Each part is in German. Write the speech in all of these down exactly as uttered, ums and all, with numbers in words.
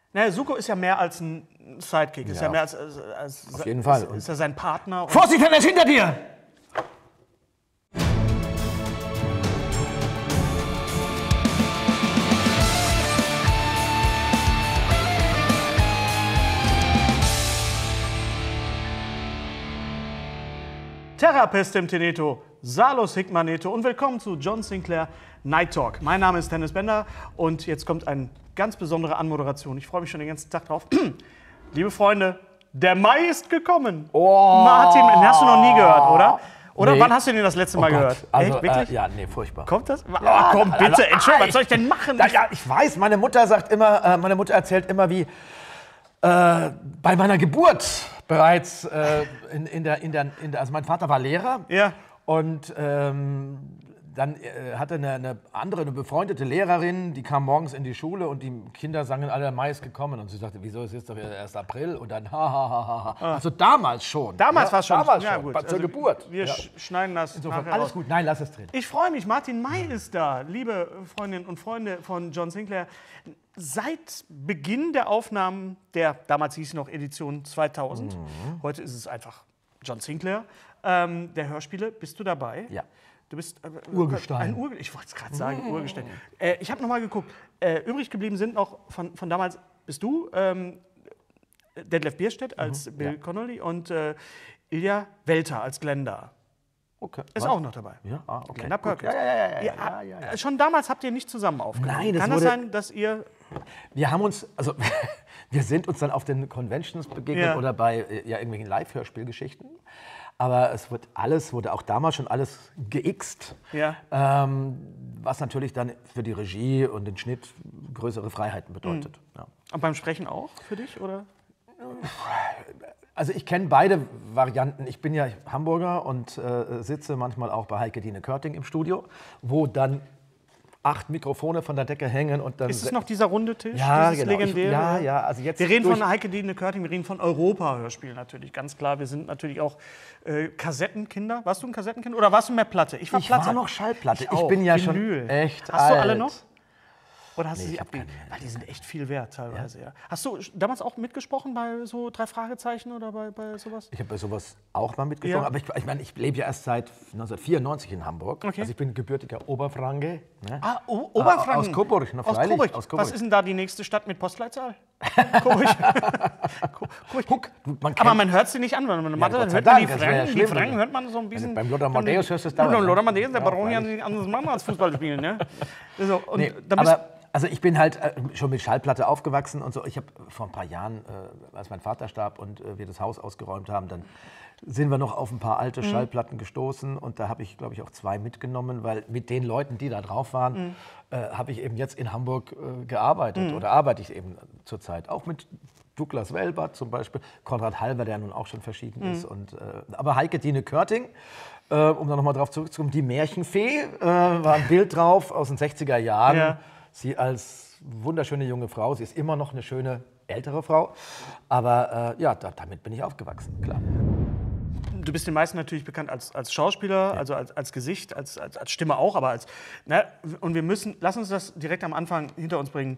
Naja, Suko ist ja mehr als ein Sidekick. Ist Ja. ja mehr als, als, als Auf jeden Fall. Ist, ist ja sein Partner. Und Vorsicht, er ist hinter dir! Terra Pestem Teneto, Salus Hic Maneto und willkommen zu John Sinclair Night Talk. Mein Name ist Dennis Bender und jetzt kommt eine ganz besondere Anmoderation. Ich freue mich schon den ganzen Tag drauf. Liebe Freunde, der Mai ist gekommen. Oh. Martin, den hast du noch nie gehört, oder? Oder Nee. wann hast du den das letzte Mal Oh Gott. gehört? Also, Echt? Wirklich? Äh, ja, nee, furchtbar. Kommt das? Oh, Ja, komm, also, bitte, Entschuldigung, ah, was soll ich denn machen? Da, ja, ich weiß, meine Mutter sagt immer, äh, meine Mutter erzählt immer, wie äh, bei meiner Geburt bereits äh, in, in der, in der, in der, also mein Vater war Lehrer. Ja. Und ähm, dann äh, hatte eine, eine andere, eine befreundete Lehrerin, die kam morgens in die Schule und die Kinder sangen alle, der Mai ist gekommen. Und sie sagte, wieso, es ist doch erst April? Und dann, ha, ha, ha, ha. Also damals schon. Damals ja, war es schon. Damals Ja, schon, gut. zur Also, Geburt. Wir Ja. sch- schneiden das Insofern, nachher alles raus. gut, nein, lass es drin. Ich freue mich, Martin May ist da, liebe Freundinnen und Freunde von John Sinclair. Seit Beginn der Aufnahmen der, damals hieß es noch Edition zweitausend, Mhm. heute ist es einfach John Sinclair, ähm, der Hörspiele, bist du dabei? Ja. Du bist äh, Urgestein. Ein Urge ich wollte es gerade sagen, Urgestein. Äh, ich habe noch mal geguckt, äh, übrig geblieben sind noch von, von damals, bist du, ähm, Detlef Bierstedt als Bill ja. Connolly und äh, Ilja Welter als Glenda. Okay. Ist Was? auch noch dabei. Ja, ah, okay. Glenda Gut. Perkins. Ja, ja, ja, ja, Ihr ja, habt- ja, ja. Schon damals habt ihr nicht zusammen aufgenommen. Nein, das Kann das wurde- sein, dass ihr... Wir haben uns, also wir sind uns dann auf den Conventions begegnet Ja. oder bei äh, ja, irgendwelchen Live-Hörspielgeschichten. Aber es wird alles, wurde auch damals schon alles geixt, Ja. ähm, was natürlich dann für die Regie und den Schnitt größere Freiheiten bedeutet. Ja. Und beim Sprechen auch für dich, oder? Also ich kenne beide Varianten. Ich bin ja Hamburger und äh, sitze manchmal auch bei Heike-Dine Körting im Studio, wo dann acht Mikrofone von der Decke hängen und dann... Ist es noch dieser runde Tisch, Ja, dieses genau. Ich- legendäre? ja, ja, also jetzt Wir reden durch- von Heike-Dine Körting, wir reden von Europa-Hörspielen natürlich, ganz klar. Wir sind natürlich auch äh, Kassettenkinder. Warst du ein Kassettenkind oder warst du mehr Platte? Ich war Ich Platte. war noch Schallplatte. Ich Ich, auch. bin ja Vinyl. schon echt Hast du alle alt. noch? Oder hast Nee, du sie ich hab abgegeben? keine mehr. Weil die sind echt viel wert teilweise, ja. Hast du damals auch mitgesprochen bei so drei Fragezeichen oder bei, bei sowas? Ich habe bei sowas auch mal mitgesprochen, Ja. aber ich, ich meine, ich lebe ja erst seit neunzehnhundertvierundneunzig in Hamburg. Okay. Also ich bin gebürtiger Oberfranke. Ne? Ah, o Oberfranken. Aus Coburg, na Aus freilich, Coburg. aus Coburg. Was ist denn da die nächste Stadt mit Postleitzahl? Coburg. Co- Coburg. Huck, du, man Aber kennt- man hört sie nicht an, wenn man Mathe Gott dann sei hört man die Dank, das wär ja Franken. Die schlimm. Franken hört man so ein bisschen. beim Lothar Matthäus hörst du es dauernd, Beim ne? Lothar Matthäus, der Ja, braucht ja freilich. nicht anderes machen als Fußball spielen. Ne? So, und Nee, dann bist, aber also ich bin halt äh, schon mit Schallplatte aufgewachsen und so. Ich habe vor ein paar Jahren, äh, als mein Vater starb und äh, wir das Haus ausgeräumt haben, dann sind wir noch auf ein paar alte Schallplatten gestoßen und da habe ich, glaube ich, auch zwei mitgenommen, weil mit den Leuten, die da drauf waren, äh, habe ich eben jetzt in Hamburg äh, gearbeitet oder arbeite ich eben zurzeit. Auch mit Douglas Welbert zum Beispiel, Konrad Halver, der nun auch schon verschieden ist. Und, äh, aber Heike-Dine Körting, äh, um da nochmal drauf zurückzukommen, die Märchenfee, äh, war ein Bild drauf aus den sechziger Jahren. Ja. Sie als wunderschöne junge Frau, sie ist immer noch eine schöne ältere Frau, aber äh, ja, da, damit bin ich aufgewachsen, klar. du bist den meisten natürlich bekannt als, als Schauspieler, also als, als Gesicht, als, als, als Stimme auch, aber als. Ne? Und wir müssen, lass uns das direkt am Anfang hinter uns bringen.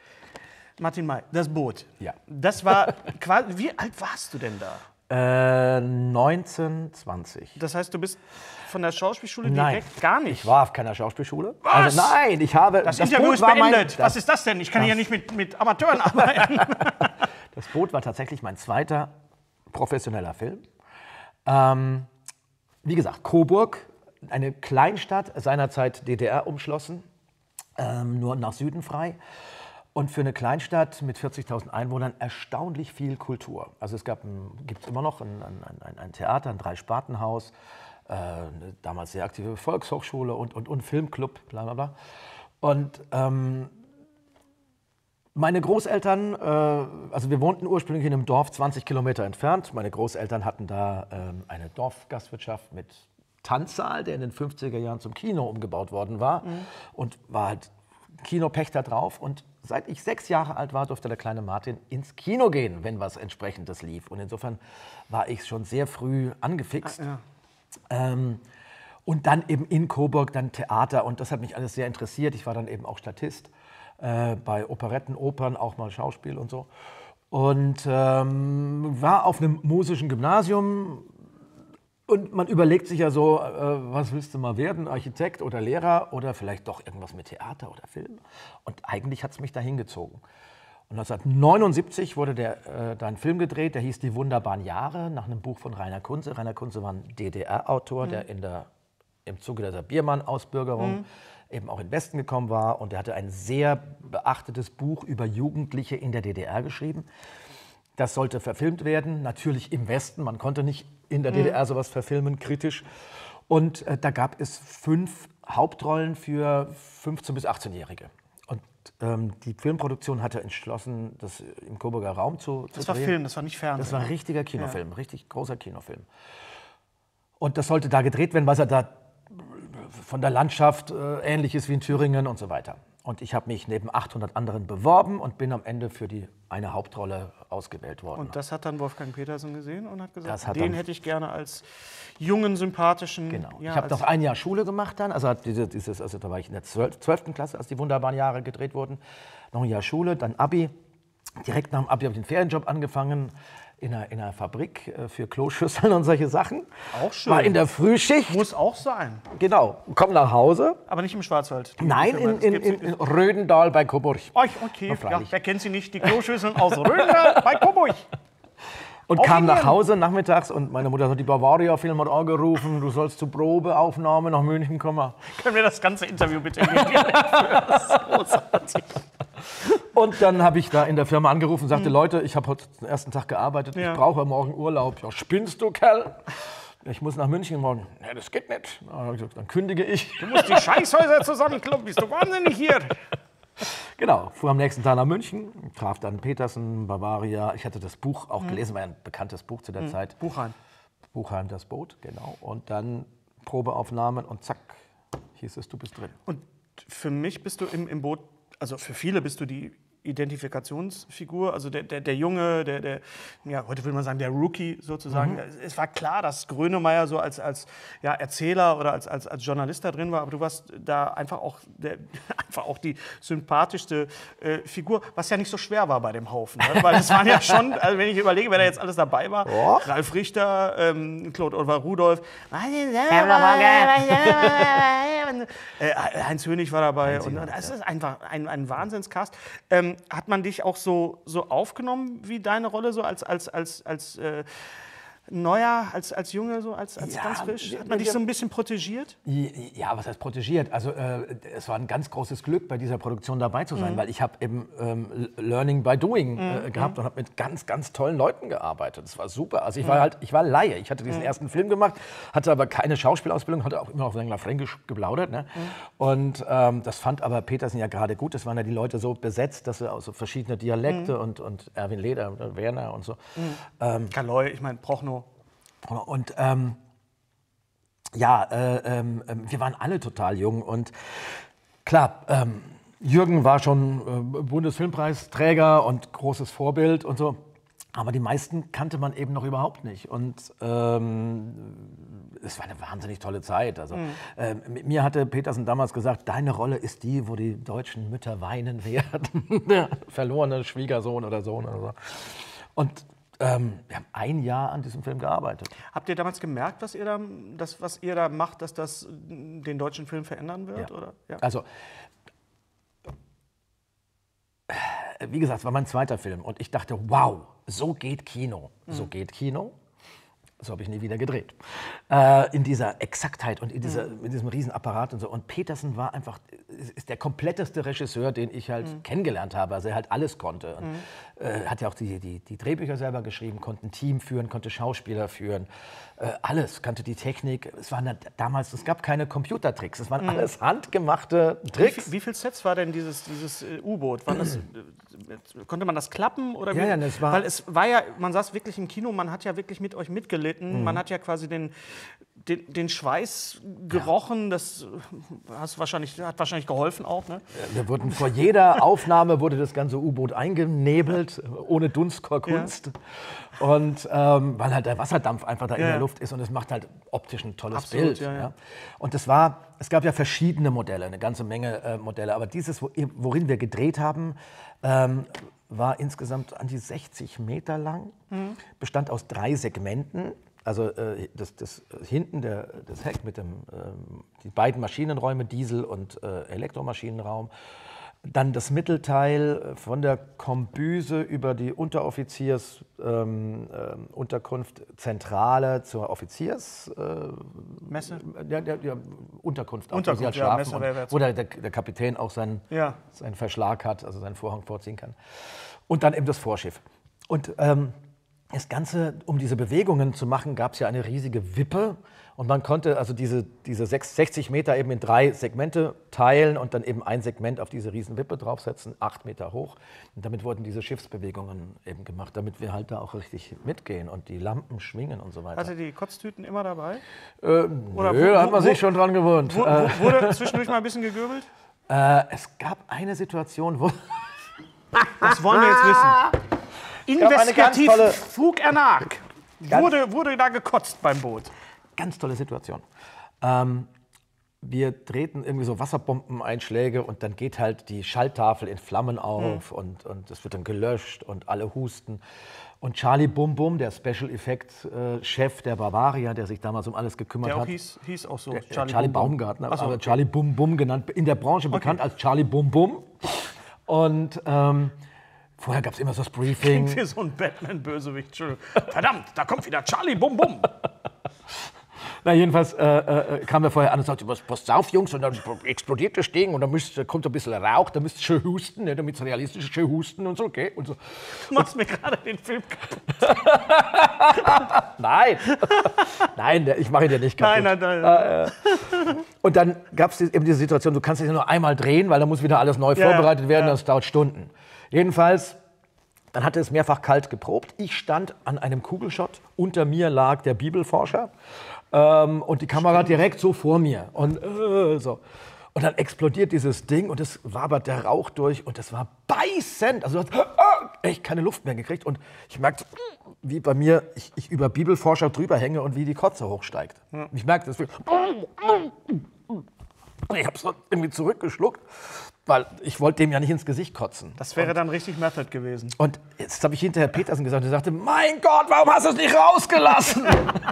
Martin May, das Boot. Ja. Das war quasi. Wie alt warst du denn da? Äh, neunzehn, zwanzig. Das heißt, du bist von der Schauspielschule Nein, direkt gar nicht. ich war auf keiner Schauspielschule. Was? Also nein, ich habe... Das, Interview Boot ist war mein- beendet. das- Was ist das denn? Ich kann hier nicht mit, mit Amateuren arbeiten. Das Boot war tatsächlich mein zweiter professioneller Film. Ähm, wie gesagt, Coburg, eine Kleinstadt, seinerzeit D D R umschlossen, ähm, nur nach Süden frei. Und für eine Kleinstadt mit vierzigtausend Einwohnern erstaunlich viel Kultur. Also es gab, gibt es immer noch ein, ein, ein, ein Theater, ein Drei-Sparten-Haus, äh, eine damals sehr aktive Volkshochschule und, und, und Filmclub, bla bla bla. Und ähm, meine Großeltern, äh, also wir wohnten ursprünglich in einem Dorf zwanzig Kilometer entfernt. Meine Großeltern hatten da ähm, eine Dorfgastwirtschaft mit Tanzsaal, der in den fünfziger Jahren zum Kino umgebaut worden war. Mhm. Und war halt Kinopächter drauf. Und seit ich sechs Jahre alt war, durfte der kleine Martin ins Kino gehen, wenn was Entsprechendes lief. Und insofern war ich schon sehr früh angefixt. Ah, ja. Ähm, und dann eben in Coburg dann Theater und das hat mich alles sehr interessiert. Ich war dann eben auch Statist. äh, bei Operetten, Opern, auch mal Schauspiel und so. Und ähm, war auf einem musischen Gymnasium. Und man überlegt sich ja so, äh, was willst du mal werden, Architekt oder Lehrer oder vielleicht doch irgendwas mit Theater oder Film. Und eigentlich hat es mich dahin gezogen. Und neunzehnhundertneunundsiebzig wurde der, äh, da ein Film gedreht, der hieß Die wunderbaren Jahre, nach einem Buch von Rainer Kunze. Rainer Kunze war ein D D R-Autor, mhm. der, in der im Zuge der Biermann-Ausbürgerung mhm. eben auch in den Westen gekommen war. Und der hatte ein sehr beachtetes Buch über Jugendliche in der D D R geschrieben. Das sollte verfilmt werden, natürlich im Westen. Man konnte nicht in der D D R sowas verfilmen, kritisch. Und äh, da gab es fünf Hauptrollen für fünfzehn- bis achtzehnjährige. Und ähm, die Filmproduktion hatte entschlossen, das im Coburger Raum zu, zu Das war drehen. Film, das war nicht Fernsehen. Das war ein richtiger Kinofilm, ja. richtig großer Kinofilm. Und das sollte da gedreht werden, weil es ja da von der Landschaft äh, ähnlich ist wie in Thüringen und so weiter. Und ich habe mich neben achthundert anderen beworben und bin am Ende für die eine Hauptrolle ausgewählt worden. Und das hat dann Wolfgang Petersen gesehen und hat gesagt, hat den hätte ich gerne als jungen, sympathischen... Genau. Ja, ich habe noch ein Jahr Schule gemacht dann, also, diese, dieses, also da war ich in der zwölften Klasse, als die wunderbaren Jahre gedreht wurden. Noch ein Jahr Schule, dann Abi. Direkt nach dem Abi habe ich den Ferienjob angefangen. In einer, in einer Fabrik äh, für Kloschüsseln und solche Sachen. Auch schön. War in der Frühschicht. Muss auch sein. Genau. Komm nach Hause. Aber nicht im Schwarzwald. Nein, in, in, in, in Rödendahl bei Coburg. Oh, okay, ja, wer kennt sie nicht? Die Kloschüsseln aus Rödendahl bei Coburg. Und Auf kam nach Indien. Hause nachmittags und meine Mutter hat die Bavaria-Film hat angerufen, du sollst zur Probeaufnahme nach München kommen. Können wir das ganze Interview bitte in die Dialekt führen? Das ist großartig. Und dann habe ich da in der Firma angerufen und sagte, mhm. Leute, ich habe heute den ersten Tag gearbeitet, Ja. ich brauche morgen Urlaub. Ja, spinnst du, Kerl? Ich muss nach München morgen. Ja, das geht nicht. Dann, habe ich gesagt, dann kündige ich. Du musst die Scheißhäuser zusammenkloppen, bist du wahnsinnig hier. Genau, fuhr am nächsten Tag nach München, traf dann Petersen, Bavaria. Ich hatte das Buch auch mhm. gelesen, war ein bekanntes Buch zu der mhm. Zeit. Buchheim. Buchheim, das Boot, genau. Und dann Probeaufnahmen und zack, hieß es, du bist drin. Und für mich bist du im, im Boot, also für viele bist du die Identifikationsfigur, also der, der, der Junge, der, der, ja, heute will man sagen, der Rookie sozusagen. Mhm. Es war klar, dass Grönemeyer so als, als ja, Erzähler oder als, als, als Journalist da drin war, aber du warst da einfach auch, der, einfach auch die sympathischste äh, Figur, was ja nicht so schwer war bei dem Haufen. Ne? Weil es waren ja schon, also wenn ich überlege, wer da jetzt alles dabei war, oh. Ralf Richter, ähm, Claude Oliver Rudolph, äh, Heinz Hönig war dabei. Heinz und es ist einfach ein, ein Wahnsinnscast. Ähm, hat man dich auch so, so aufgenommen wie deine Rolle, so als, als, als, als äh, Neuer, als, als Junge, so als, als ja, ganz frisch? Hat man dich so ein bisschen protegiert? Ja, was heißt protegiert? Also äh, es war ein ganz großes Glück, bei dieser Produktion dabei zu sein, mhm. weil ich habe eben ähm, Learning by Doing äh, mhm. gehabt und habe mit ganz, ganz tollen Leuten gearbeitet. Das war super. Also ich war halt, ich war Laie. Ich hatte diesen mhm. ersten Film gemacht, hatte aber keine Schauspielausbildung, hatte auch immer auf Engler Fränkisch geplaudert. Ne? Mhm. Und ähm, das fand aber Petersen ja gerade gut. Das waren ja die Leute so besetzt, dass sie auch so verschiedene Dialekte mhm. und, und Erwin Leder und Werner und so. Mhm. Ähm, Kaloi, ich meine Prochnow. Und ähm, ja, äh, äh, wir waren alle total jung und klar, ähm, Jürgen war schon äh, Bundesfilmpreisträger und großes Vorbild und so, aber die meisten kannte man eben noch überhaupt nicht und ähm, es war eine wahnsinnig tolle Zeit. Also, mhm. äh, mir hatte Petersen damals gesagt, deine Rolle ist die, wo die deutschen Mütter weinen werden, der verlorene Schwiegersohn oder Sohn oder so. Und Ähm, wir haben ein Jahr an diesem Film gearbeitet. Habt ihr damals gemerkt, was ihr da, das, was ihr da macht, dass das den deutschen Film verändern wird? Ja. Oder? Ja. Also, wie gesagt, es war mein zweiter Film und ich dachte, wow, so geht Kino. Mhm. So geht Kino. So habe ich nie wieder gedreht. Äh, in dieser Exaktheit und in, dieser, mhm. in diesem Riesenapparat und so. Und Petersen war einfach, ist der kompletteste Regisseur, den ich halt mhm. kennengelernt habe. Also er halt alles konnte. Und, mhm. äh, hat ja auch die, die, die Drehbücher selber geschrieben, konnte ein Team führen, konnte Schauspieler führen. Äh, alles, kannte die Technik. Es waren damals, es gab keine Computertricks. Es waren mhm. alles handgemachte Tricks. Wie, wie viele Sets war denn dieses, dieses äh, U-Boot? War das, äh, konnte man das klappen? Oder ja, wie? ja, das war Weil es war ja, man saß wirklich im Kino, man hat ja wirklich mit euch mitgelitten. Mhm. Man hat ja quasi den, den, den Schweiß gerochen, das hast wahrscheinlich, hat wahrscheinlich geholfen auch, ne? Wir wurden vor jeder Aufnahme wurde das ganze U-Boot eingenebelt, ohne Dunstkorkunst. Ja. Und ähm, weil halt der Wasserdampf einfach da ja. in der Luft ist und es macht halt optisch ein tolles Absolut, Bild. Ja, ja. Ja. Und das war, es gab ja verschiedene Modelle, eine ganze Menge äh, Modelle, aber dieses, worin wir gedreht haben, ähm, war insgesamt an die sechzig Meter lang, mhm. bestand aus drei Segmenten. Also äh, das, das hinten der, das Heck mit dem, ähm, die beiden Maschinenräume, Diesel- und äh, Elektromaschinenraum. Dann das Mittelteil von der Kombüse über die Unteroffiziersunterkunft ähm, äh, Zentrale zur Offiziers... Äh, Messe? Ja, ja, ja, Unterkunft, Unterkunft, auch, wo sie halt ja, schlafen Messe, und, wo der, der, der Kapitän auch seinen, ja. seinen Verschlag hat, also seinen Vorhang vorziehen kann. Und dann eben das Vorschiff. Und ähm, das Ganze, um diese Bewegungen zu machen, gab es ja eine riesige Wippe. Und man konnte also diese, diese sechzig Meter eben in drei Segmente teilen und dann eben ein Segment auf diese riesen Wippe draufsetzen, acht Meter hoch. Und damit wurden diese Schiffsbewegungen eben gemacht, damit wir halt da auch richtig mitgehen und die Lampen schwingen und so weiter. Hatte die Kotztüten immer dabei? Äh, Oder nö, wo, da hat man wo, sich schon dran gewohnt. Wo, wo, wurde zwischendurch mal ein bisschen gegöbelt? Äh, es gab eine Situation, wo... Das wollen wir jetzt wissen. Investigativ Fug Ernag. Wurde, wurde da gekotzt beim Boot? Ganz tolle Situation. Ähm, wir drehten irgendwie so Wasserbombeneinschläge und dann geht halt die Schalltafel in Flammen auf mhm. und, und es wird dann gelöscht und alle husten. Und Charlie Bum Bum, der Special Effect äh, Chef der Bavaria, der sich damals um alles gekümmert der auch hat. Der hieß, hieß auch so. Der, Charlie, Charlie Baumgartner, so, aber okay. Charlie Bum Bum genannt, in der Branche okay. bekannt als Charlie Bum Bum. Und ähm, vorher gab es immer so das Briefing. Klingt wie so ein Batman-Bösewicht. Verdammt, da kommt wieder Charlie Bum Bum. Na, jedenfalls äh, äh, kam er vorher an und sagte, passt auf, Jungs, und dann explodiert das Ding und dann müsst, kommt ein bisschen Rauch, dann müsst ihr schön husten, ne, damit es realistisch ist, schön husten und so, okay? Und so. Du machst mir gerade den Film kaputt. Nein, nein, ich mache ihn dir nicht kaputt. Nein, nein, nein. Äh, äh. Und dann gab es eben diese Situation, du kannst dich nur einmal drehen, weil dann muss wieder alles neu ja, vorbereitet werden, ja. Das dauert Stunden. Jedenfalls, dann hatte es mehrfach kalt geprobt. Ich stand an einem Kugelschott, unter mir lag der Bibelforscher. Ähm, und die Kamera Stimmt. direkt so vor mir. Und, äh, so. Und dann explodiert dieses Ding und es wabert der Rauch durch und es war beißend. Also du hast äh, echt keine Luft mehr gekriegt. Und ich merkte, wie bei mir, ich, ich über Bibelforscher drüber hänge und wie die Kotze hochsteigt. Ja. Ich merkte das. Ich habe es irgendwie zurückgeschluckt, weil ich wollte dem ja nicht ins Gesicht kotzen. Das wäre und, dann richtig Method gewesen. Und jetzt habe ich hinterher Petersen gesagt, der sagte, mein Gott, warum hast du es nicht rausgelassen?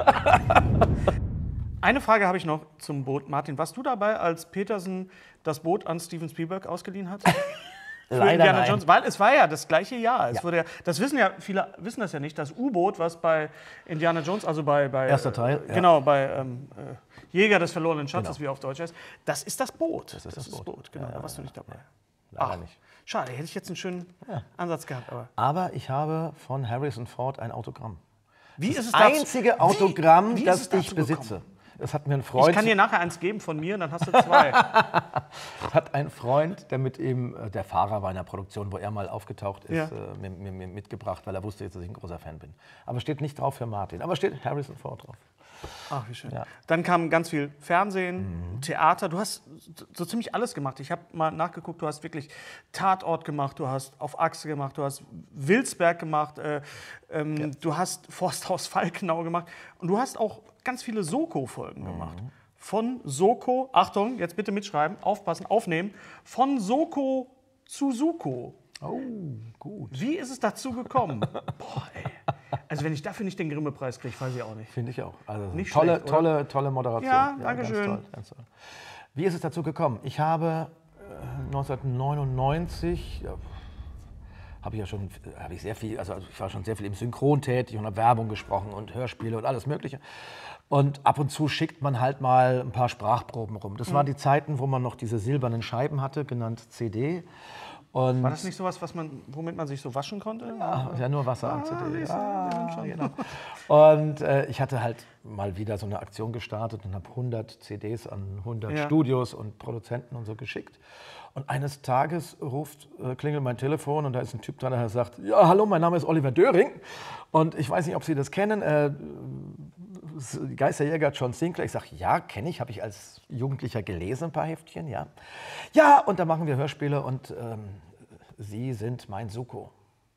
Eine Frage habe ich noch zum Boot. Martin, warst du dabei, als Petersen das Boot an Steven Spielberg ausgeliehen hat? Leider Indiana nein. Jones, weil es war ja das gleiche Jahr. Es Ja. wurde ja, das wissen ja viele wissen das ja nicht. Das U-Boot, was bei Indiana Jones, also bei, bei Erster Teil, ja. genau bei ähm, äh, Jäger des verlorenen Schatzes, Genau. wie auf Deutsch heißt, das ist das Boot. Das ist das, das Boot. Genau, Ja, da warst du ja, nicht dabei. ja. Leider Ach, nicht. Schade, hätte ich jetzt einen schönen Ja. Ansatz gehabt. Aber Aber ich habe von Harrison Ford ein Autogramm. wie Das ist es dazu- einzige Autogramm, wie, wie das ist es ich dazu besitze. gekommen? Das hat mir ein Freund. Ich kann dir nachher eins geben von mir, dann hast du zwei. Hat ein Freund, der mit ihm, äh, der Fahrer war in der Produktion, wo er mal aufgetaucht ist, Ja. äh, mir, mir, mir mitgebracht, weil er wusste jetzt, dass ich ein großer Fan bin. Aber steht nicht drauf für Martin, aber steht Harrison Ford drauf. Ach, wie schön. Ja. Dann kam ganz viel Fernsehen, Mhm. Theater. Du hast so ziemlich alles gemacht. Ich habe mal nachgeguckt, du hast wirklich Tatort gemacht, du hast Auf Achse gemacht, du hast Wilsberg gemacht, äh, ähm, Ja. du hast Forsthaus Falkenau gemacht und du hast auch ganz viele Soko-Folgen gemacht. Von Soko, Achtung, jetzt bitte mitschreiben, aufpassen, aufnehmen, von Soko zu Suko. Oh, gut. Wie ist es dazu gekommen? Boah, ey. Also wenn ich dafür nicht den Grimme-Preis kriege, weiß ich auch nicht. Finde ich auch. Also Nicht tolle, schlecht, oder? tolle, tolle Moderation. Ja, danke ganz schön. Toll, ganz toll. Wie ist es dazu gekommen? Ich habe äh, neunzehnhundertneunundneunzig, ja, habe ich ja schon, habe ich sehr viel, also ich war schon sehr viel im Synchron tätig und habe Werbung gesprochen und Hörspiele und alles Mögliche. Und ab und zu schickt man halt mal ein paar Sprachproben rum. Das waren die Zeiten, wo man noch diese silbernen Scheiben hatte, genannt C D. Und War das nicht sowas, was man, womit man sich so waschen konnte? ja, ja, nur Wasser am C D. siehst du, Ja, wir sind schon- genau. Und äh, ich hatte halt mal wieder so eine Aktion gestartet und habe hundert C Ds an hundert Ja. Studios und Produzenten und so geschickt. Und eines Tages ruft, äh, klingelt mein Telefon und da ist ein Typ dran, der sagt, ja, hallo, mein Name ist Oliver Döring und ich weiß nicht, ob Sie das kennen. Äh, Geisterjäger John Sinclair. Ich sage, ja, kenne ich, habe ich als Jugendlicher gelesen, ein paar Heftchen, ja. Ja, und da machen wir Hörspiele und ähm, Sie sind mein Suko.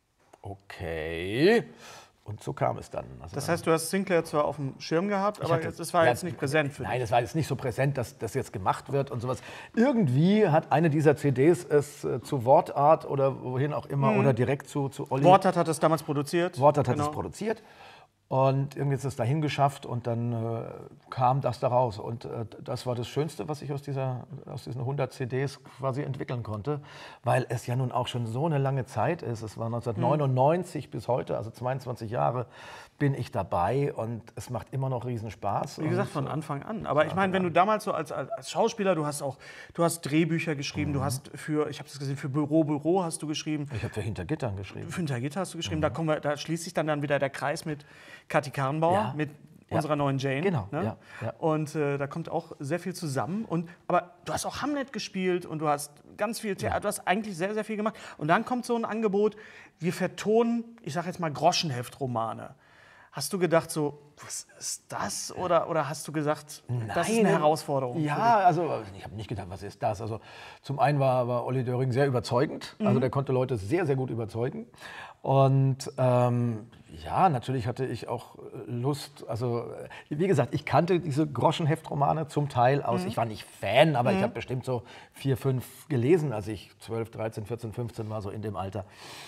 Okay. Und so kam es dann. Also das dann, heißt, du hast Sinclair zwar auf dem Schirm gehabt, aber hatte, es war ja, jetzt nicht präsent für dich. Nein, es war jetzt nicht so präsent, dass das jetzt gemacht wird und sowas. Irgendwie hat eine dieser C Ds es äh, zu Wortart oder wohin auch immer mhm. oder direkt zu, zu Olli. Wortart hat es damals produziert. Wortart hat genau. es produziert. Und irgendwie ist es dahin geschafft und dann äh, kam das daraus. Und äh, das war das Schönste, was ich aus, dieser, aus diesen hundert C Ds quasi entwickeln konnte, weil es ja nun auch schon so eine lange Zeit ist. Es war neunzehnhundertneunundneunzig mhm. bis heute, also zweiundzwanzig Jahre bin ich dabei und es macht immer noch riesen Spaß. Wie gesagt, von Anfang an. Aber ich meine, wenn du damals so als, als Schauspieler, du hast auch, du hast Drehbücher geschrieben, mhm. du hast für, ich habe das gesehen, für Büro, Büro hast du geschrieben. Ich habe für Hinter Gittern geschrieben. Für Hinter Gitter hast du geschrieben, mhm. da, kommen wir, da schließt sich dann, dann wieder der Kreis mit Kathi Karrenbauer, ja. mit ja. unserer neuen Jane. Genau, ne? ja, ja. Und äh, da kommt auch sehr viel zusammen. Und, aber du hast auch Hamlet gespielt und du hast ganz viel Theater, ja. du hast eigentlich sehr, sehr viel gemacht. Und dann kommt so ein Angebot, wir vertonen, ich sage jetzt mal Groschenheftromane. Hast du gedacht so, was ist das? Oder, oder hast du gesagt, Nein, das ist eine Herausforderung? Ja, also ich habe nicht gedacht, was ist das? Also zum einen war, war Olli Döring sehr überzeugend. Mhm. Also der konnte Leute sehr, sehr gut überzeugen. Und ähm, ja, natürlich hatte ich auch Lust, also wie gesagt, ich kannte diese Groschenheftromane zum Teil aus, mhm. ich war nicht Fan, aber mhm. ich habe bestimmt so vier, fünf gelesen, als ich zwölf, dreizehn, vierzehn, fünfzehn war, so in dem Alter.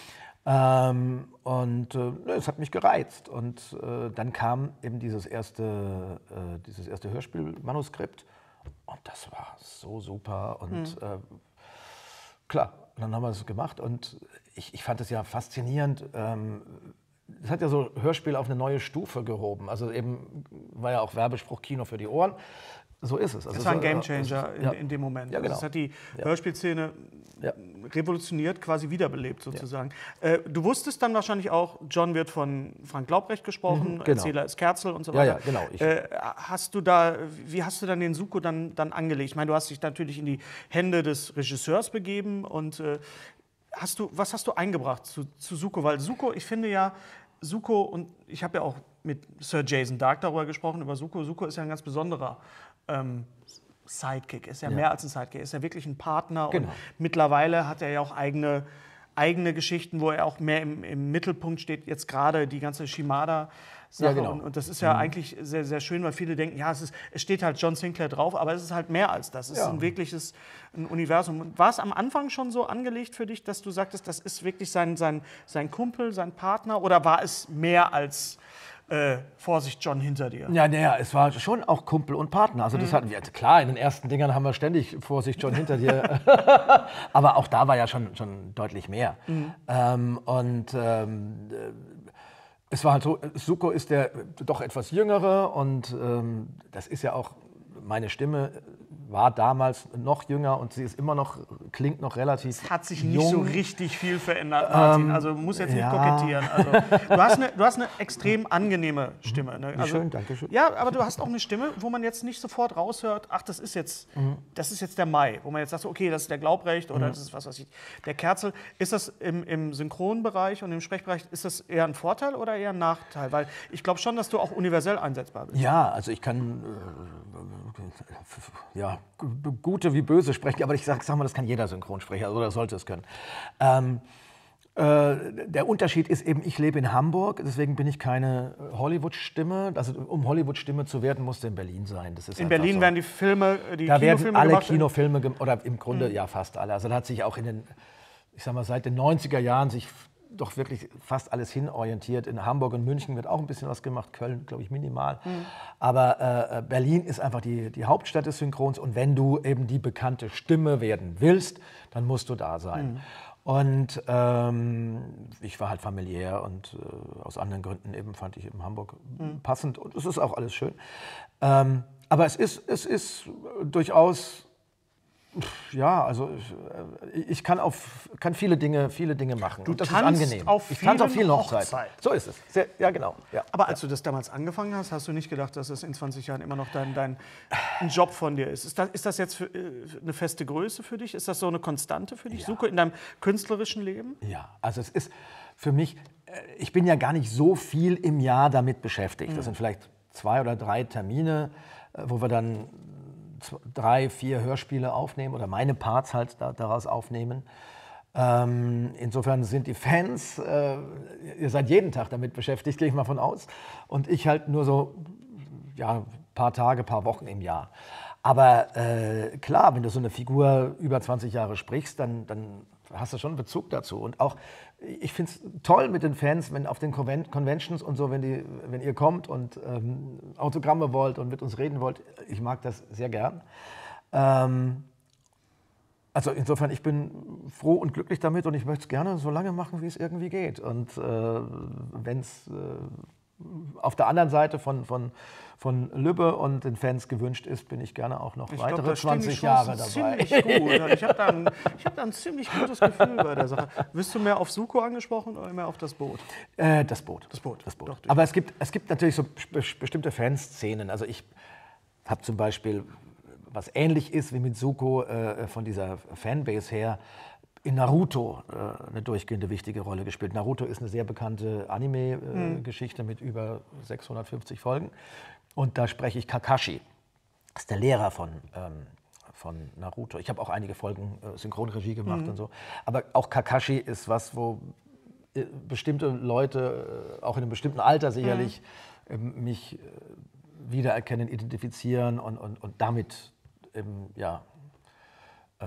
Ähm, und äh, es hat mich gereizt. Und äh, dann kam eben dieses erste, äh, dieses erste Hörspielmanuskript. Und das war so super. Und mhm. äh, klar, dann haben wir es gemacht. Und ich, ich fand es ja faszinierend. Ähm, es hat ja so Hörspiel auf eine neue Stufe gehoben. Also eben war ja auch Werbespruch Kino für die Ohren. So ist es. Also das war ein so, Gamechanger äh, in, ja. in dem Moment. Ja, genau. Also das hat die ja. Hörspielszene ja. revolutioniert, quasi wiederbelebt sozusagen. Ja. Äh, du wusstest dann wahrscheinlich auch, John wird von Frank Laubrecht gesprochen, mhm, genau. Erzähler ist Kerzel und so weiter. Ja, ja, genau. Ich äh, hast du da, wie hast du dann den Suko dann, dann angelegt? Ich meine, du hast dich natürlich in die Hände des Regisseurs begeben und äh, hast du, was hast du eingebracht zu, zu Suko? Weil Suko, ich finde ja, Suko, und ich habe ja auch mit Sir Jason Dark darüber gesprochen, über Suko. Suko ist ja ein ganz besonderer ähm, Sidekick, ist ja, ja mehr als ein Sidekick, ist ja wirklich ein Partner. Genau. Und mittlerweile hat er ja auch eigene, eigene Geschichten, wo er auch mehr im, im Mittelpunkt steht. Jetzt gerade die ganze Shimada-Sache. Ja, genau. und, und das ist ja mhm. eigentlich sehr, sehr schön, weil viele denken, ja, es, ist, es steht halt John Sinclair drauf, aber es ist halt mehr als das. Es ja. ist ein wirkliches ein Universum. War es am Anfang schon so angelegt für dich, dass du sagtest, das ist wirklich sein, sein, sein Kumpel, sein Partner? Oder war es mehr als Äh, Vorsicht, John, hinter dir? Ja, naja, es war schon auch Kumpel und Partner. Also das mhm. hatten wir, klar, in den ersten Dingern haben wir ständig Vorsicht, John, hinter dir. Aber auch da war ja schon, schon deutlich mehr. Mhm. Ähm, und ähm, es war halt so, Suko ist der doch etwas Jüngere und ähm, das ist ja auch, meine Stimme war damals noch jünger und sie ist immer noch, klingt noch relativ Es hat sich jung. nicht so richtig viel verändert, Martin. Ähm, also muss jetzt nicht ja. kokettieren. Also, du, hast eine, du hast eine extrem angenehme Stimme. Ne? Also, schön, danke schön. Ja, aber du hast auch eine Stimme, wo man jetzt nicht sofort raushört, ach, das ist jetzt, mhm. das ist jetzt der Mai. Wo man jetzt sagt, okay, das ist der Glaubrecht oder mhm. das ist was weiß ich, der Kerzel. Ist das im, im Synchronbereich und im Sprechbereich, ist das eher ein Vorteil oder eher ein Nachteil? Weil ich glaube schon, dass du auch universell einsetzbar bist. Ja, also ich kann äh, ja, gute wie böse sprechen, aber ich sag, sag mal, das kann jeder Synchronsprecher oder sollte es können. Ähm, äh, der Unterschied ist eben, ich lebe in Hamburg, deswegen bin ich keine Hollywood-Stimme. Also um Hollywood-Stimme zu werden, musste in Berlin sein. Das ist in Berlin so. werden die Filme, die da Kinofilme werden alle gemacht, Kinofilme, oder im Grunde mhm. ja fast alle. Also da hat sich auch in den, ich sag mal, seit den neunziger Jahren sich doch wirklich fast alles hinorientiert. In Hamburg und München wird auch ein bisschen was gemacht, Köln, glaube ich, minimal. Mhm. Aber äh, Berlin ist einfach die, die Hauptstadt des Synchrons und wenn du eben die bekannte Stimme werden willst, dann musst du da sein. Mhm. Und ähm, ich war halt familiär und äh, aus anderen Gründen eben fand ich eben Hamburg mhm. passend und es ist auch alles schön. Ähm, aber es ist, es ist durchaus... Ja, also ich, ich kann, auf, kann viele, Dinge, viele Dinge machen. Du und das tanzt ist angenehm. auf ich tanze auf vielen vielen Hochzeiten. Hochzeiten. So ist es. Sehr, ja, genau. Ja. Aber als du das damals angefangen hast, hast du nicht gedacht, dass es in zwanzig Jahren immer noch dein, dein ein Job von dir ist. Ist das, ist das jetzt für, äh, eine feste Größe für dich? Ist das so eine Konstante für dich? Ja. Suche in deinem künstlerischen Leben? Ja, also es ist für mich, ich bin ja gar nicht so viel im Jahr damit beschäftigt. Mhm. Das sind vielleicht zwei oder drei Termine, wo wir dann drei, vier Hörspiele aufnehmen oder meine Parts halt da, daraus aufnehmen. Ähm, insofern sind die Fans, äh, ihr seid jeden Tag damit beschäftigt, gehe ich mal von aus. Und ich halt nur so, ja, ein paar Tage, paar Wochen im Jahr. Aber äh, klar, wenn du so eine Figur über zwanzig Jahre sprichst, dann, dann hast du schon einen Bezug dazu. Und auch, ich finde es toll mit den Fans, wenn auf den Conven- Conventions und so, wenn, die, wenn ihr kommt und ähm, Autogramme wollt und mit uns reden wollt. Ich mag das sehr gern. Ähm, Also insofern, ich bin froh und glücklich damit und ich möchte es gerne so lange machen, wie es irgendwie geht. Und äh, wenn es äh, auf der anderen Seite von, von, von Lübbe und den Fans gewünscht ist, bin ich gerne auch noch Ich weitere glaub, da stehen die zwanzig Jahre Chancen dabei. Ziemlich gut. Ich habe da, ein- ich hab da ein ziemlich gutes Gefühl bei der Sache. Wirst du mehr auf Suko angesprochen oder mehr auf das Boot? Äh, das Boot. Das Boot. Das Boot. Doch, Aber es gibt, es gibt natürlich so be bestimmte Fanszenen. Also ich habe zum Beispiel, was ähnlich ist wie mit Suko, äh, von dieser Fanbase her, in Naruto äh, eine durchgehende wichtige Rolle gespielt. Naruto ist eine sehr bekannte Anime-Geschichte äh, mhm. mit über sechshundertfünfzig Folgen. Und da spreche ich Kakashi. Das ist der Lehrer von, ähm, von Naruto. Ich habe auch einige Folgen äh, Synchronregie gemacht mhm. und so. Aber auch Kakashi ist was, wo äh, bestimmte Leute, äh, auch in einem bestimmten Alter sicherlich, mhm. äh, mich äh, wiedererkennen, identifizieren und, und, und damit eben, ja, äh, äh,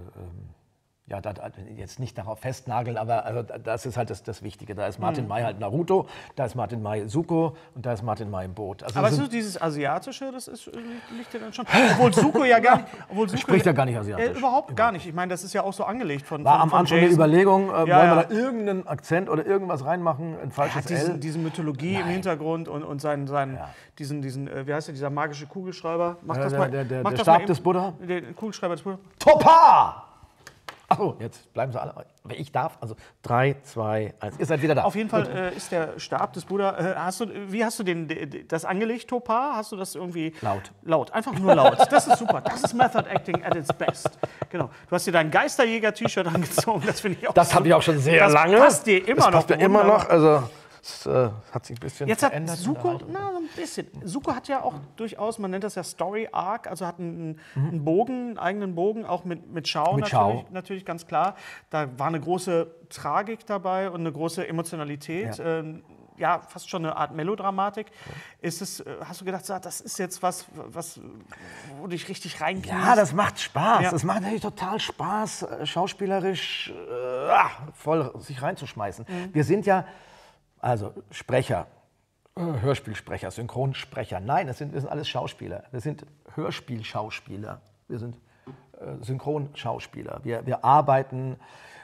ja, da, da, jetzt nicht darauf festnageln, aber also, das ist halt das, das Wichtige. Da ist Martin mhm. May halt Naruto, da ist Martin May Suko und da ist Martin May im Boot. Also aber so dieses Asiatische, das ist, liegt dir dann schon. Obwohl Suko ja gar nicht. Obwohl Suko spricht ja gar nicht Asiatisch. Äh, überhaupt, überhaupt gar nicht. Ich meine, das ist ja auch so angelegt von. War von, am von Anfang eine Überlegung, äh, ja, wollen ja. wir da irgendeinen Akzent oder irgendwas reinmachen, ein falsches ja, diesen, L? diese Mythologie Nein. im Hintergrund und, und seinen, seinen Ja. diesen, diesen äh, wie heißt der, dieser magische Kugelschreiber. Mach Ja, das der- mal. der- der- mach der das Stab mal eben. des Buddha? Der Kugelschreiber des Buddha. Topa! Achso, jetzt bleiben Sie alle. Wenn ich darf, also drei, zwei, eins. Ihr seid wieder da. Auf jeden Fall äh, ist der Stab des Buddha. Äh, hast du, wie hast du den, d- d- das angelegt, Topa? Hast du das irgendwie. Laut. Laut, einfach nur laut. Das ist super. Das ist Method Acting at its best. Genau. Du hast dir dein Geisterjäger-T-Shirt angezogen. Das finde ich auch Das habe ich auch schon sehr das lange. passt dir immer das noch. passt mir immer wunderbar. noch. Also, es äh, hat sich ein bisschen Jetzt hat verändert. in der Suko, Haltung. na, so ein bisschen. Suko hat ja auch durchaus, man nennt das ja Story Arc, also hat einen, einen Bogen, einen eigenen Bogen, auch mit, mit Schau, Mit natürlich, Schau. natürlich ganz klar. Da war eine große Tragik dabei und eine große Emotionalität. Ja. Ähm, ja, fast schon eine Art Melodramatik. Ist es, äh, hast du gedacht, so, das ist jetzt was, was wo du dich richtig reinkniest? Ja, das macht Spaß. Ja. Das macht natürlich total Spaß, äh, schauspielerisch äh, ah, voll sich reinzuschmeißen. Mhm. Wir sind ja, also Sprecher, äh, Hörspielsprecher, Synchronsprecher. Nein, das sind, wir sind alles Schauspieler. Wir sind Hörspielschauspieler. Wir sind äh, Synchronschauspieler. Wir, wir arbeiten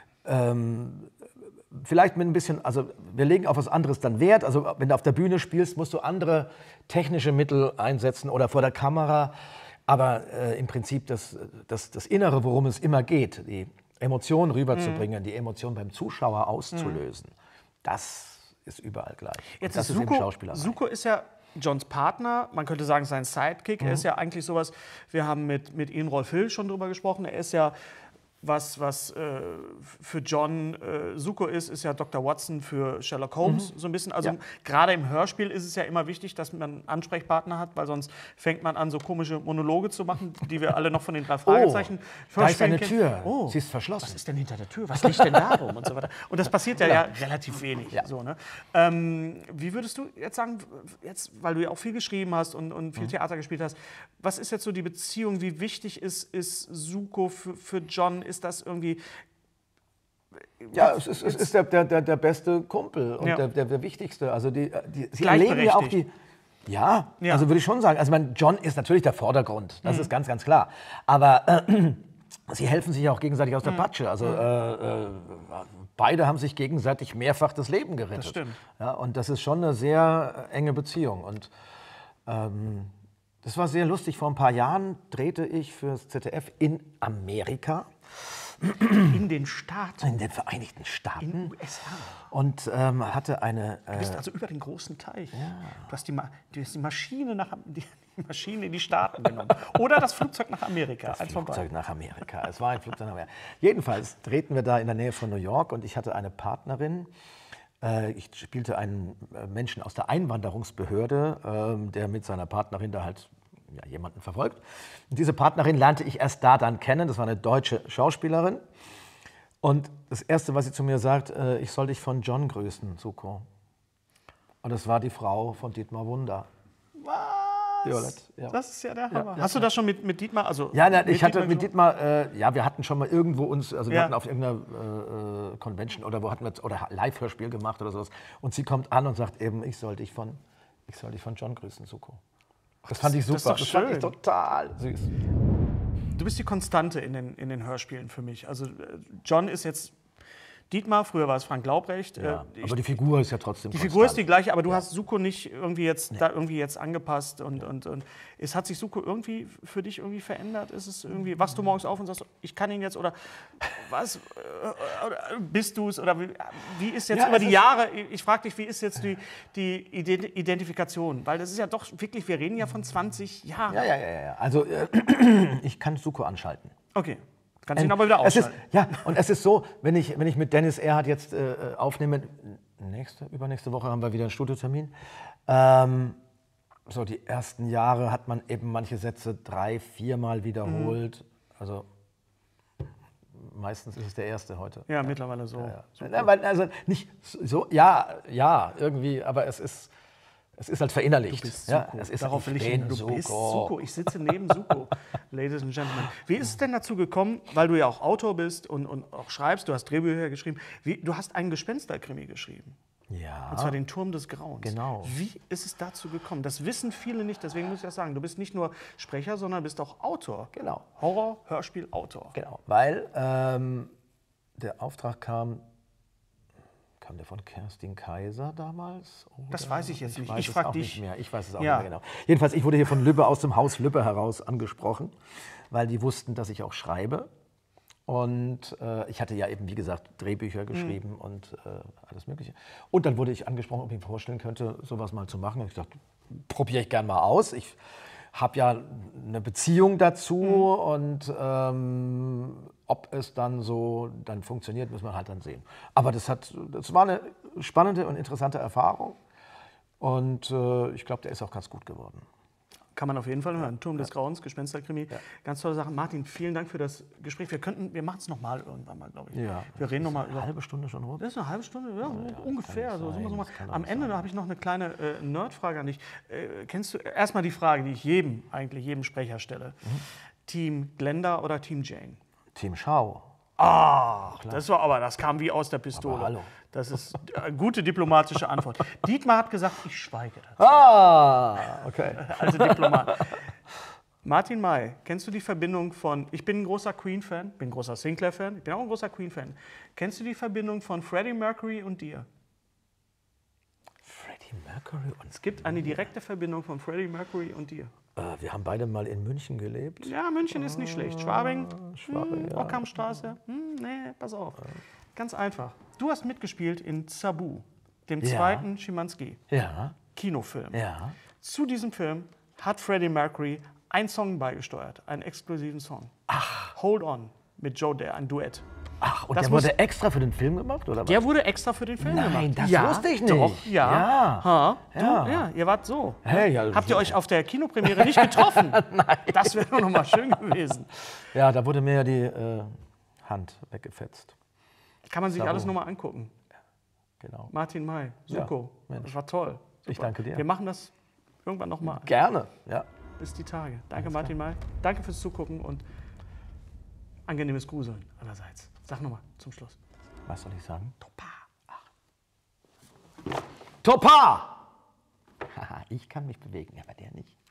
ähm, vielleicht mit ein bisschen, also wir legen auf was anderes dann Wert. Also wenn du auf der Bühne spielst, musst du andere technische Mittel einsetzen oder vor der Kamera. Aber äh, im Prinzip das, das, das Innere, worum es immer geht, die Emotionen rüberzubringen, mhm. die Emotionen beim Zuschauer auszulösen, mhm. das ist überall gleich. Jetzt Und das ist ist eben Suko, Schauspielerei. Suko ist ja Johns Partner, man könnte sagen sein Sidekick. Mhm. Er ist ja eigentlich sowas, wir haben mit, mit Ian Rolf Hill schon drüber gesprochen, er ist ja was, was äh, für John äh, Suko ist, ist ja Doktor Watson für Sherlock Holmes, Mhm. so ein bisschen. Also Ja. gerade im Hörspiel ist es ja immer wichtig, dass man einen Ansprechpartner hat, weil sonst fängt man an, so komische Monologe zu machen, die wir alle noch von den drei Fragezeichen da ist eine kennen. Tür. Oh, Sie ist verschlossen. was ist denn hinter der Tür? Was liegt denn da rum? Und so weiter. Und das passiert ja, ja relativ wenig. Ja. So, ne? ähm, wie würdest du jetzt sagen, jetzt, weil du ja auch viel geschrieben hast und, und viel Mhm. Theater gespielt hast, was ist jetzt so die Beziehung, wie wichtig ist, ist Suko für, für John? Ist das irgendwie... Ja, es ist, es ist der, der, der, der beste Kumpel und Ja. der, der, der wichtigste. Also die, die, sie erleben ja auch die. Ja, Ja. also würde ich schon sagen. Also mein John ist natürlich der Vordergrund, das ist ganz, ganz klar. Aber äh, sie helfen sich ja auch gegenseitig aus der Patsche. Also äh, äh, beide haben sich gegenseitig mehrfach das Leben gerettet. Das stimmt. Ja, und das ist schon eine sehr enge Beziehung. Und ähm, das war sehr lustig. Vor ein paar Jahren drehte ich fürs Z D F in Amerika. In den Staaten, In den Vereinigten Staaten. in den U S A. Und ähm, hatte eine. Du bist Äh, also über den großen Teich. Du, hast die, Ma- du hast die Maschine nach die, die Maschine in die Staaten genommen. Oder das Flugzeug nach Amerika. Eins von beiden. Flugzeug nach Amerika. Es war ein Flugzeug nach Amerika. Jedenfalls drehten wir da in der Nähe von New York und ich hatte eine Partnerin, Äh, ich spielte einen äh, Menschen aus der Einwanderungsbehörde, ähm, der mit seiner Partnerin da halt ja, jemanden verfolgt. Und diese Partnerin lernte ich erst da dann kennen. Das war eine deutsche Schauspielerin. Und das Erste, was sie zu mir sagt, äh, ich soll dich von John grüßen, Suko. Und das war die Frau von Dietmar Wunder. Was? Violett, ja. Das ist ja der Hammer. Ja, ja, Hast du das schon mit, mit Dietmar? Also Ja, na, ich hatte Dietmar mit Dietmar, äh, ja, wir hatten schon mal irgendwo uns, also wir Ja. hatten auf irgendeiner äh, Convention oder wo hatten wir oder Live-Hörspiel gemacht oder sowas. Und sie kommt an und sagt eben, ich soll dich von, ich soll dich von John grüßen, Suko. Das fand ich super. das ist doch Das fand ich schön. total süß. Du bist die Konstante in den, in den Hörspielen für mich. Also äh, John ist jetzt Dietmar, früher war es Frank Laubrecht. Ja, Äh, ich, aber die Figur ist ja trotzdem die Figur ist die konstant. gleiche, aber du hast Suko nicht irgendwie jetzt, da irgendwie jetzt angepasst. Und, und, und es hat sich Suko irgendwie für dich irgendwie verändert? Ist es irgendwie, wachst du morgens auf und sagst, ich kann ihn jetzt oder was? Äh, Oder bist du es? Oder wie, wie ist jetzt Ja, über es die ist- Jahre, ich frage dich, wie ist jetzt die, die Ident- Identifikation? Weil das ist ja doch wirklich, wir reden ja von zwanzig Jahren. Ja, ja, ja, ja. Also äh, ich kann Suko anschalten. Okay, kannst ihn aber wieder Es ist, ausschalten. ja, und es ist so, wenn ich, wenn ich mit Dennis Erhardt jetzt äh, aufnehme, nächste, übernächste Woche haben wir wieder einen Studiotermin. Ähm, so die ersten Jahre hat man eben manche Sätze drei, viermal wiederholt. Also meistens ist es der erste heute. Ja, mittlerweile so. Ja. Ja, weil, also nicht so, ja, ja, irgendwie, aber es ist, es ist halt verinnerlicht. Du bist ja, Suko. es ist Darauf will ich bin hin. Du Suko. bist Suko. Ich sitze neben Suko, Ladies and Gentlemen. Wie ist es denn dazu gekommen, weil du ja auch Autor bist und, und auch schreibst, du hast Drehbücher geschrieben, wie, du hast einen Gespensterkrimi geschrieben, Ja. und zwar den Turm des Grauens. Genau. Wie ist es dazu gekommen? Das wissen viele nicht, deswegen muss ich das sagen. Du bist nicht nur Sprecher, sondern bist auch Autor. Genau. Horror, Hörspiel, Autor. Genau, weil ähm, der Auftrag kam, kam der von Kerstin Kaiser damals? Das Oder? weiß ich jetzt nicht. Weiß Ich es frag auch dich. nicht mehr. Ich weiß es auch Ja. nicht mehr genau. Jedenfalls, ich wurde hier von Lübbe aus dem Haus Lübbe heraus angesprochen, weil die wussten, dass ich auch schreibe. Und äh, ich hatte ja eben, wie gesagt, Drehbücher geschrieben Mhm. und äh, alles Mögliche. Und dann wurde ich angesprochen, ob ich mir vorstellen könnte, sowas mal zu machen. Und ich dachte, probiere ich gern mal aus. Ich habe ja eine Beziehung dazu Mhm. und ähm, ob es dann so dann funktioniert, muss man halt dann sehen. Aber das, hat, das war eine spannende und interessante Erfahrung. Und äh, ich glaube, der ist auch ganz gut geworden. Kann man auf jeden Fall hören. Turm des Grauens, Gespensterkrimi. Ganz tolle Sachen. Martin, vielen Dank für das Gespräch. Wir könnten, wir machen es nochmal irgendwann mal, glaube ich. Ja. Wir reden nochmal Eine über. halbe Stunde schon rum. Das ist eine halbe Stunde, ja, ungefähr. kann So, nicht sind wir so sein, mal. das kann doch Am nicht Ende sein. habe ich noch eine kleine äh, Nerdfrage an dich. Äh, kennst du erstmal die Frage, die ich jedem, eigentlich jedem Sprecher stelle? Mhm. Team Glenda oder Team Jane? Team Schau. Ah, das war aber, das kam wie aus der Pistole. Aber hallo. Das ist eine gute diplomatische Antwort. Dietmar hat gesagt, ich schweige dazu. Ah, okay. Also Diplomat. Martin May, kennst du die Verbindung von, ich bin ein großer Queen-Fan, bin ein großer Sinclair-Fan, ich bin auch ein großer Queen-Fan. Kennst du die Verbindung von Freddie Mercury und dir? Freddie Mercury und Es gibt eine direkte Verbindung von Freddie Mercury und dir. Äh, wir haben beide mal in München gelebt. Ja, München ist nicht schlecht. Schwabing, Schwabing, hm, ja. Ockhamstraße, hm, nee, pass auf. Ganz einfach. Du hast mitgespielt in Zabu, dem Ja. zweiten Schimanski Ja, Kinofilm. ja. Zu diesem Film hat Freddie Mercury einen Song beigesteuert, einen exklusiven Song. Ach. Hold On mit Joe Dare, ein Duett. Ach, und Das der muss- wurde extra für den Film gemacht, oder was? Der wurde extra für den Film Nein, gemacht. das ja, wusste ich nicht. Doch, ja. Ja. Ha, du, Ja. ja. Ihr wart so. Hey, ja, Habt ihr euch auf der Kinopremiere nicht getroffen? Nein. Das wäre doch noch mal schön gewesen. Ja, da wurde mir ja die äh, Hand weggefetzt. Kann man sich Sabo. alles noch mal angucken. Genau. Martin May, Suko, Ja, Mensch. das war toll. Ich Super. danke dir. Wir machen das irgendwann noch mal. Gerne, ja. Bis die Tage. Danke, Martin May. Danke fürs Zugucken und angenehmes Gruseln allerseits. Sag noch mal zum Schluss. Was soll ich sagen? Topa. Topa! Haha, ich kann mich bewegen, aber der nicht.